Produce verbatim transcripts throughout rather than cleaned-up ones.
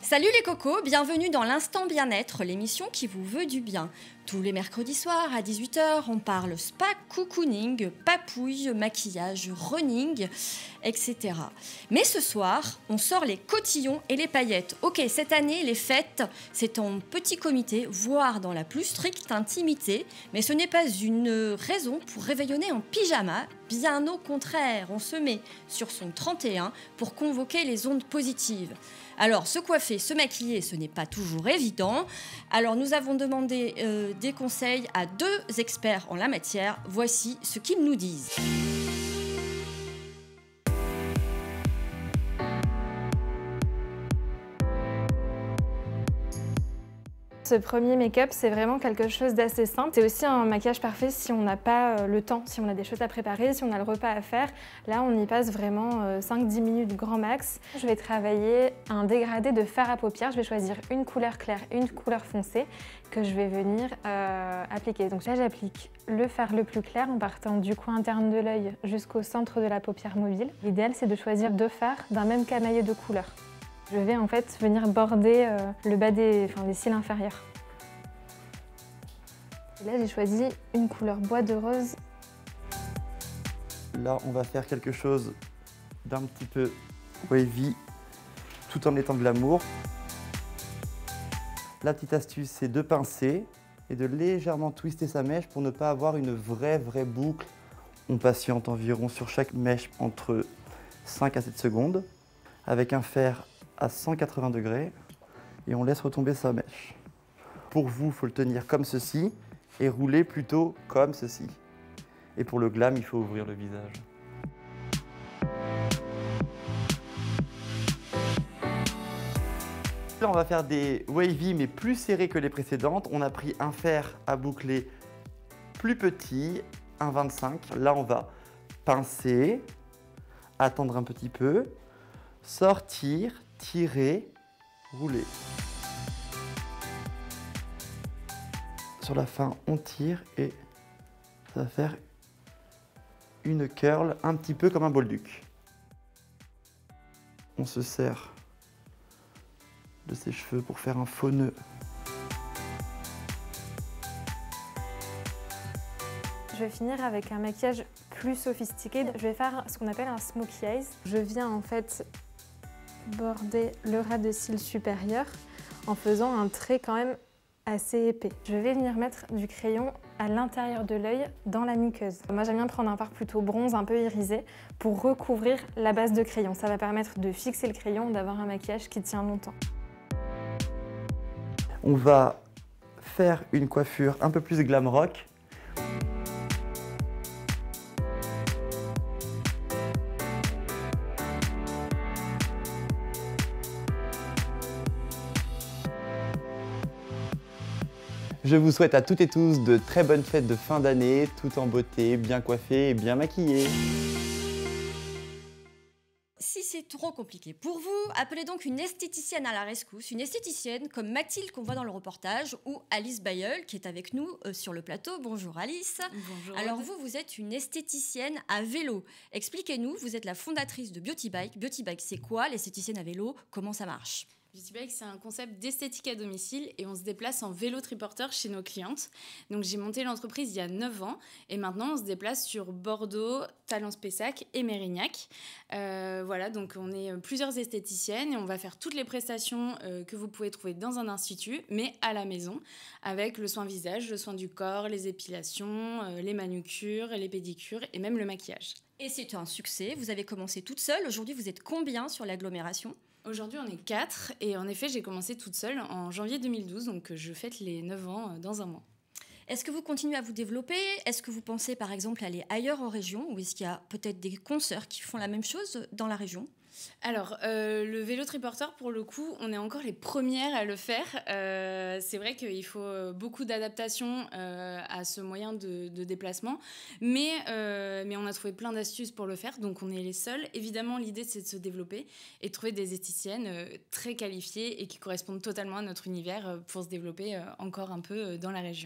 Salut les cocos, bienvenue dans l'Instant Bien-être, l'émission qui vous veut du bien. Tous les mercredis soirs à dix-huit heures, on parle spa, cocooning, papouille, maquillage, running, et cetera. Mais ce soir, on sort les cotillons et les paillettes. Ok, cette année, les fêtes, c'est en petit comité, voire dans la plus stricte intimité, mais ce n'est pas une raison pour réveillonner en pyjama. Bien au contraire, on se met sur son trente et un pour convoquer les ondes positives. Alors, se coiffer, se maquiller, ce n'est pas toujours évident. Alors, nous avons demandé euh, des conseils à deux experts en la matière. Voici ce qu'ils nous disent. Ce premier make-up, c'est vraiment quelque chose d'assez simple. C'est aussi un maquillage parfait si on n'a pas le temps, si on a des choses à préparer, si on a le repas à faire. Là, on y passe vraiment cinq dix minutes grand max. Je vais travailler un dégradé de fard à paupières. Je vais choisir une couleur claire et une couleur foncée que je vais venir euh, appliquer. Donc là, j'applique le fard le plus clair en partant du coin interne de l'œil jusqu'au centre de la paupière mobile. L'idéal, c'est de choisir deux fards d'un même camaillé de couleurs. Je vais en fait venir border euh, le bas des, enfin, des cils inférieurs. Et là, j'ai choisi une couleur bois de rose. Là, on va faire quelque chose d'un petit peu wavy, tout en étant glamour. La petite astuce, c'est de pincer et de légèrement twister sa mèche pour ne pas avoir une vraie, vraie boucle. On patiente environ sur chaque mèche entre cinq à sept secondes avec un fer à cent quatre-vingts degrés et on laisse retomber sa mèche. Pour vous, il faut le tenir comme ceci et rouler plutôt comme ceci. Et pour le glam, il faut ouvrir le visage. Là, on va faire des wavy mais plus serrés que les précédentes. On a pris un fer à boucler plus petit, un vingt-cinq. Là, on va pincer, attendre un petit peu, sortir, tirer, rouler. Sur la fin, on tire et ça va faire une curl un petit peu comme un bolduc. On se sert de ses cheveux pour faire un faux nœud. Je vais finir avec un maquillage plus sophistiqué. Je vais faire ce qu'on appelle un smokey eyes. Je viens en fait border le ras de cils supérieur en faisant un trait quand même assez épais. Je vais venir mettre du crayon à l'intérieur de l'œil dans la muqueuse. Moi j'aime bien prendre un fard plutôt bronze, un peu irisé pour recouvrir la base de crayon. Ça va permettre de fixer le crayon, d'avoir un maquillage qui tient longtemps. On va faire une coiffure un peu plus glam rock. Je vous souhaite à toutes et tous de très bonnes fêtes de fin d'année, tout en beauté, bien coiffés et bien maquillés. Si c'est trop compliqué pour vous, appelez donc une esthéticienne à la rescousse, une esthéticienne comme Mathilde qu'on voit dans le reportage ou Alice Bayeul qui est avec nous euh, sur le plateau. Bonjour Alice. Bonjour. Alors vous, vous êtes une esthéticienne à vélo. Expliquez-nous, vous êtes la fondatrice de Beauty Bike. Beauty Bike, c'est quoi l'esthéticienne à vélo? Comment ça marche? Beauty Bike, c'est un concept d'esthétique à domicile et on se déplace en vélo triporteur chez nos clientes. Donc j'ai monté l'entreprise il y a neuf ans et maintenant on se déplace sur Bordeaux, Talence-Pessac et Mérignac. Euh, voilà, donc on est plusieurs esthéticiennes et on va faire toutes les prestations euh, que vous pouvez trouver dans un institut, mais à la maison, avec le soin visage, le soin du corps, les épilations, euh, les manucures, les pédicures et même le maquillage. Et c'est un succès, vous avez commencé toute seule. Aujourd'hui, vous êtes combien sur l'agglomération? Aujourd'hui, on est quatre et en effet, j'ai commencé toute seule en janvier deux mille douze, donc je fête les neuf ans dans un mois. Est-ce que vous continuez à vous développer? Est-ce que vous pensez par exemple aller ailleurs en région ou est-ce qu'il y a peut-être des consoeurs qui font la même chose dans la région? Alors, euh, le vélo triporteur, pour le coup, on est encore les premières à le faire. Euh, c'est vrai qu'il faut beaucoup d'adaptation euh, à ce moyen de, de déplacement, mais, euh, mais on a trouvé plein d'astuces pour le faire, donc on est les seuls. Évidemment, l'idée, c'est de se développer et de trouver des esthéticiennes euh, très qualifiées et qui correspondent totalement à notre univers pour se développer euh, encore un peu dans la région.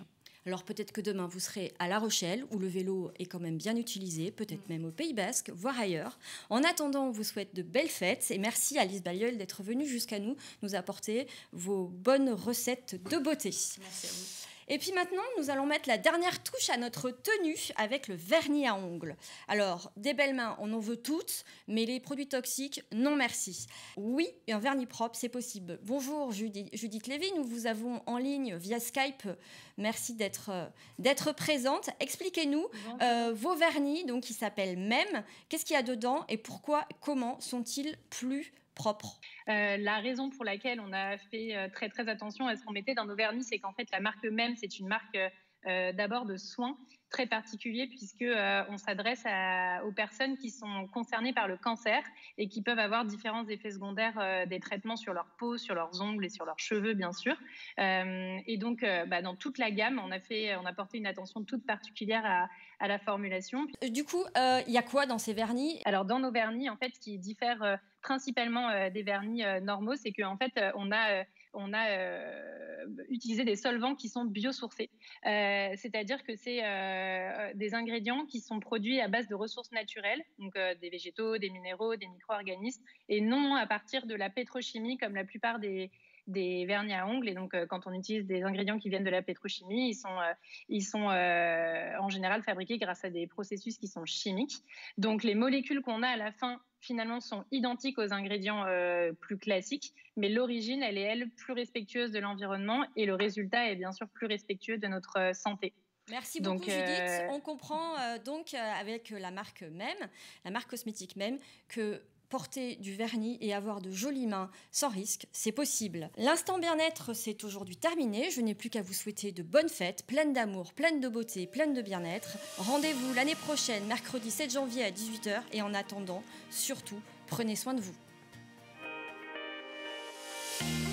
Alors peut-être que demain vous serez à La Rochelle où le vélo est quand même bien utilisé, peut-être même au Pays Basque, voire ailleurs. En attendant, on vous souhaite de belles fêtes et merci Alice Balliol d'être venue jusqu'à nous nous apporter vos bonnes recettes de beauté. Merci à vous. Et puis maintenant, nous allons mettre la dernière touche à notre tenue avec le vernis à ongles. Alors, des belles mains, on en veut toutes, mais les produits toxiques, non merci. Oui, un vernis propre, c'est possible. Bonjour Judith, Judith Lévy, nous vous avons en ligne via Skype. Merci d'être euh, d'être présente. Expliquez-nous euh, vos vernis, donc qui s'appellent Même. Qu'est-ce qu'il y a dedans et pourquoi, comment sont-ils plus propres? Euh, la raison pour laquelle on a fait euh, très très attention à ce qu'on mettait dans nos vernis, c'est qu'en fait la marque Même, c'est une marque euh, d'abord de soins très particulier puisque euh, on s'adresse à, aux personnes qui sont concernées par le cancer et qui peuvent avoir différents effets secondaires euh, des traitements sur leur peau, sur leurs ongles et sur leurs cheveux bien sûr. Euh, et donc euh, bah, dans toute la gamme, on a fait, on a porté une attention toute particulière à, à la formulation. Du coup, il euh, y a quoi dans ces vernis? Alors dans nos vernis, en fait, ce qui diffère euh, principalement euh, des vernis euh, normaux, c'est qu'en fait, euh, on a euh, on a euh, utilisé des solvants qui sont biosourcés. Euh, c'est-à-dire que c'est euh, des ingrédients qui sont produits à base de ressources naturelles, donc euh, des végétaux, des minéraux, des micro-organismes, et non à partir de la pétrochimie comme la plupart des, des vernis à ongles. Et donc, euh, quand on utilise des ingrédients qui viennent de la pétrochimie, ils sont, euh, ils sont euh, en général fabriqués grâce à des processus qui sont chimiques. Donc, les molécules qu'on a à la fin, finalement, sont identiques aux ingrédients euh, plus classiques, mais l'origine, elle est, elle, plus respectueuse de l'environnement et le résultat est bien sûr plus respectueux de notre euh, santé. Merci donc, beaucoup Judith. Euh... On comprend euh, donc euh, avec la marque Même, la marque cosmétique Même, que porter du vernis et avoir de jolies mains sans risque, c'est possible. L'instant bien-être, c'est aujourd'hui terminé. Je n'ai plus qu'à vous souhaiter de bonnes fêtes, pleines d'amour, pleines de beauté, pleines de bien-être. Rendez-vous l'année prochaine, mercredi sept janvier à dix-huit heures. Et en attendant, surtout, prenez soin de vous.